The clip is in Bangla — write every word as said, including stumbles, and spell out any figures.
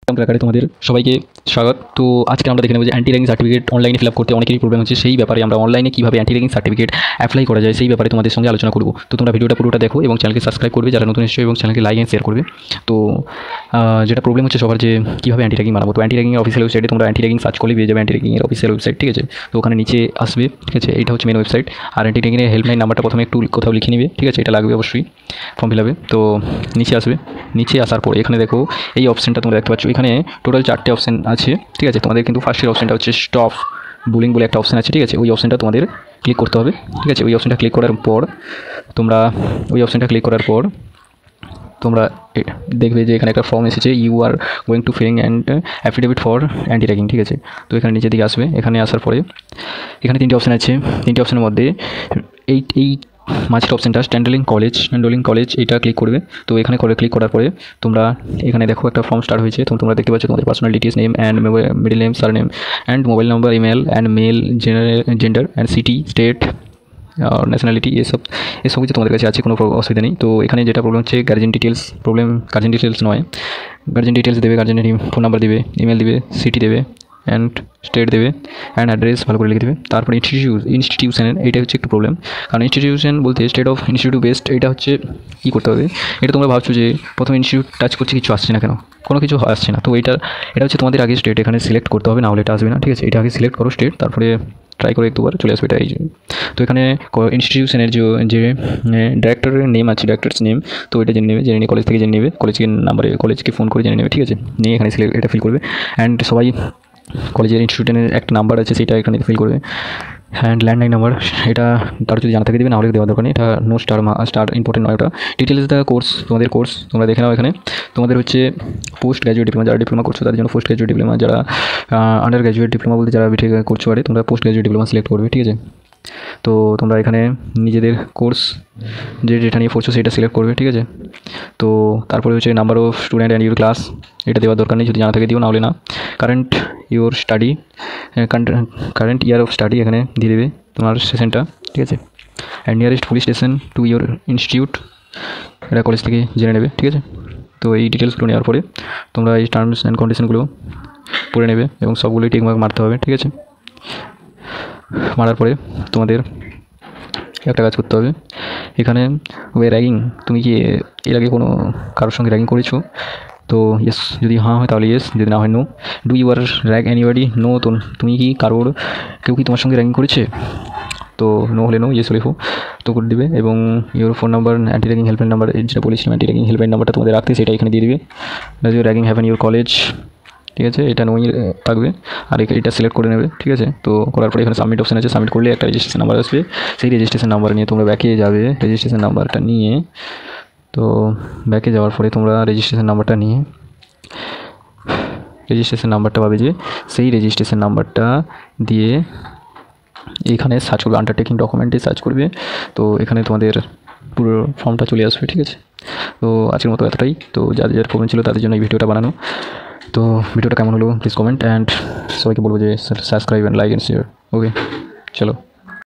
ক্লাকারে তোমাদের সবাইকে স্বাগত। তো আজকে আমরা দেখে নেব যে অ্যান্টি র্যাগিং সার্টিফিকেট অনলাইনে ফিল আপ করতে অনেকেরই প্রবলেম হচ্ছে। সেই ব্যাপারে আমরা অনলাইনে কীভাবে অ্যান্টি র্যাগিং সার্টিফিকেট অ্যাপ্লাই করা যায় সেই ব্যাপারে তোমাদের সঙ্গে আলোচনা করব। তো তোমরা ভিডিওটা পুরোটা দেখো এবং চ্যানেলকে সাবস্ক্রাইব করবে যারা নতুন এসেছো এবং চ্যানেলকে লাইক এন্ড শেয়ার করবে। তো যেটা প্রবলেম হচ্ছে সবার যে কীভাবে অ্যান্টি র্যাগিং বানাবো। তো অ্যান্টি র্যাগিংয়ের অফিসিয়াল ওয়েবসাইটে তোমরা অ্যান্টি র্যাগিং সার্চ করলে পেয়ে যাবে অ্যান্টি র্যাগিংয়ের অফিসিয়াল ওয়েবসাইট, ঠিক আছে। তো ওখানে নিচে আসবে, ঠিক আছে, এইটা হচ্ছে মেন ওয়েবসাইট। আর অ্যান্টি র্যাগিংয়ের হেল্পলাইন নাম্বারটা প্রথমে একটু কোথাও লিখে নিবে, ঠিক আছে, এটা লাগবে অবশ্যই ফর্ম ফিল আপে। তো নিচে আসবে, নিচে আসার পর এখানে দেখো এই অপশানটা তোমরা দেখতে পাচ্ছ। এখানে টোটাল চারটে অপশান আছে, ঠিক আছে। তোমাদের কিন্তু ফার্স্টের অপশানটা হচ্ছে স্টপ বুলিং বলে একটা অপশান আছে, ঠিক আছে। ওই অপশানটা তোমাদের ক্লিক করতে হবে, ঠিক আছে। ওই অপশানটা ক্লিক করার পর তোমরা ওই অপশানটা ক্লিক করার পর তোমরা দেখবে যে এখানে একটা ফর্ম এসেছে, you are going to filling and affidavit for anti ragging, ঠিক আছে। তো এখানে নিচের দিকে আসবে। এখানে আসার পরে এখানে তিনটে অপশান আছে। তিনটে অপশানের মধ্যে এই এই মাঝের অপশানটা স্ট্যান্ডার্ডিং কলেজ স্ট্যান্ডার্ডিং কলেজ এটা ক্লিক করবে। তো এখানে করে ক্লিক করার পরে তোমরা এখানে দেখো একটা ফর্ম স্টার্ট হয়েছে। তো তোমরা দেখতে পাচ্ছ তোমাদের personal details, name and middle name, surname and mobile number, email and mail, gender and city, state, nationality, এসব এসব কিছু তোমাদের কাছে আছে, কোনো অসুবিধা নেই। তো এখানে যেটা প্রবলেম হচ্ছে guardian details problem, guardian details নয়, গার্জেন ডিটেলস দেবে, গার্জেনের ফোন নাম্বার দেবে, ইমেল দেবে, সিটি দেবে অ্যান্ড স্টেট দেবে অ্যান্ড অ্যাড্রেস ভালো করে লিখে দেবে। তারপর ইনস্টিটিউট ইনস্টিটিউশনের এইটা হচ্ছে একটু প্রবলেম, কারণ ইনস্টিটিউশন বলতে স্টেট অফ ইনস্টিটিউট বেস্ট, এটা হচ্ছে কী করতে হবে। এটা তোমরা ভাবছো যে প্রথমে ইনস্টিটিউট টাচ করছে, কিছু আসছে না কেন, কোনো কিছু আসছে না। তো এইটা এটা হচ্ছে তোমাদের আগে স্টেট এখানে সিলেক্ট করতে হবে, না হলে এটা আসবে না, ঠিক আছে। এটা আগে সিলেক্ট করো স্টেট, তারপরে ট্রাই করে একটুবার চলে আসবে এটা। এই তো এখানে ইনস্টিটিউশনের যে যে ডাইরেক্টরের নেম আছে, ডাইরেক্টরস নেম, তো এটা জেনে নেবে, জেনে নিয়ে কলেজ থেকে জেনে নেবে, কলেজকে নাম্বারে কলেজকে ফোন করে জেনে নেবে, ঠিক আছে। নিয়ে এখানে সিলেক্ট এটা ফিল করবে। অ্যান্ড সবাই কলেজের ইনস্টিটিউটের একটা নাম্বার আছে সেটা এখানে ফিল করবে। হ্যান্ড ল্যান্ডলাইন নাম্বার এটা তার যদি জানা থাকে দেবে, না হলে দেওয়া দরকার নেই, এটা নো স্টার স্টার ইম্পর্টেন্ট নয়। ওটা ডিটেলস দ্য কোর্স, তোমাদের কোর্স তোমরা দেখে নাও। এখানে তোমাদের হচ্ছে পোস্ট গ্র্যাজুয়েট ডিপ্লোমা, যারা ডিপ্লোমা করছো তাদের জন্য পোস্ট গ্র্যাজুয়েট ডিপ্লোমা, যারা আন্ডার গ্র্যাজুয়েট ডিপ্লোমা বলতে যারা বিটেক করছো আরে তোমরা পোস্ট গ্র্যাজুয়েট ডিপ্লোমা সিলেক্ট করবে, ঠিক আছে। তো তোমরা এখানে নিজেদের কোর্স যে যেটা নিয়ে পড়ছো সেটা সিলেক্ট করবে, ঠিক আছে। তো তারপরে হচ্ছে number of student and your class, এটা দেওয়ার দরকার নেই, যদি জানা থাকে দিও, না হলে না। Current your study, current year of study এখানে দিয়ে দেবে তোমার সেশনটা, ঠিক আছে। And nearest police station to your institute, এটা কলেজ থেকে জেনে নেবে, ঠিক আছে। তো এই ডিটেলসগুলো নেওয়ার পরে তোমরা এই টার্মস অ্যান্ড কন্ডিশনগুলো পড়ে নেবে এবং সবগুলোই ঠিকভাবে মারতে হবে, ঠিক আছে। মারার পরে তোমাদের একটা কাজ করতে হবে। এখানে ওই র্যাগিং, তুমি কি এর আগে কোনো কারোর সঙ্গে র্যাগিং করেছো? তো ইয়েস যদি হ্যাঁ হয় তাহলে ইয়েস, যদি না হয় no. Do you are rag anybody, no. তো তুমি কি কারোর কেউ কি তোমার সঙ্গে র্যাগিং করেছে? তো নো হলে নো, ইয়েস হলে হো, তো করে দেবে। এবং your phone number, anti ragging helpline number, যেটা বলেছিলাম অ্যান্টি র্যাগিং হেল্পলাইন নাম্বারটা তোমাদের রাখতে, সেটা এখানে দিয়ে দেবে। Does your ragging haven your college, ঠিক আছে, এটা নোই থাকবে। আর এটা সিলেক্ট করে নেবে, ঠিক আছে। তো করার পরে এখানে সাবমিট অপশান আছে, সাবমিট করলে একটা রেজিস্ট্রেশন নাম্বার আসবে। সেই রেজিস্ট্রেশন নাম্বার নিয়ে তোমরা ব্যাকে যাবে, রেজিস্ট্রেশন নাম্বারটা নিয়ে তো ব্যাকে যাওয়ার পরে তোমরা রেজিস্ট্রেশন নাম্বারটা নিয়ে রেজিস্ট্রেশন নাম্বারটা পাবে, যে সেই রেজিস্ট্রেশন নাম্বারটা দিয়ে এখানে সার্চ করবে, আন্ডারটেকিং ডকুমেন্টে সার্চ করবে। তো এখানে তোমাদের পুরো ফর্মটা চলে আসবে, ঠিক আছে। তো আজকের মতো এতটাই। তো যাদের যাদের প্রবলেম ছিল তাদের জন্য এই ভিডিওটা বানানো। তো ভিডিওটা কেমন হলো প্লিজ কমেন্ট, অ্যান্ড সবাইকে বলবো যে subscribe and like and share. Okay, চলো।